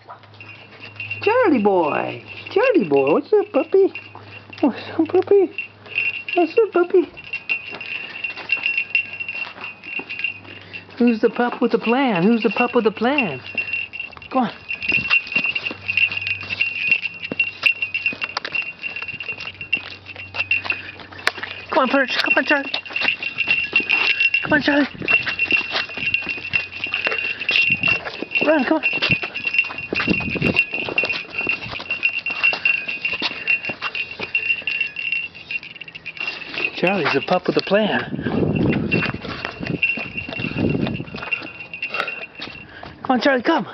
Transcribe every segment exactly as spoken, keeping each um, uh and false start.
Charlie boy. Charlie boy. What's up, puppy? What's up, puppy? What's up, puppy? Who's the pup with the plan? Who's the pup with the plan? Go on. Come on, Perch. Come on, Charlie. Come on, Charlie. Run, come on. Charlie's the pup with the plan. Come on, Charlie, come.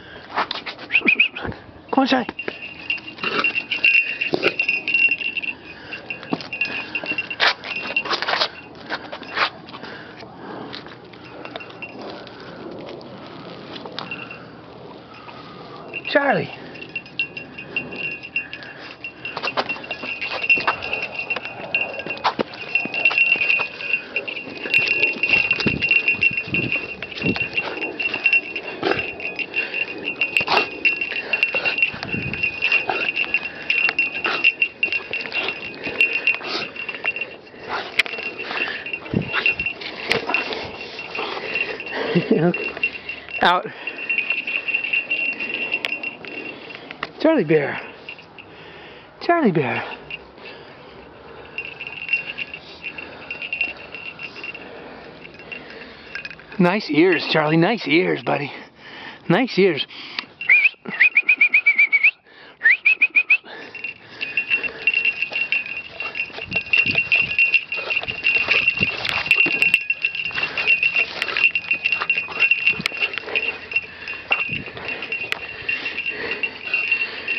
Come on, Charlie. Charlie. Okay. Out. Charlie bear. Charlie bear. Nice ears, Charlie. Nice ears, buddy. Nice ears.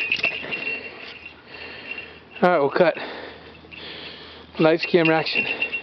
Alright, we'll cut. Lights, camera, action.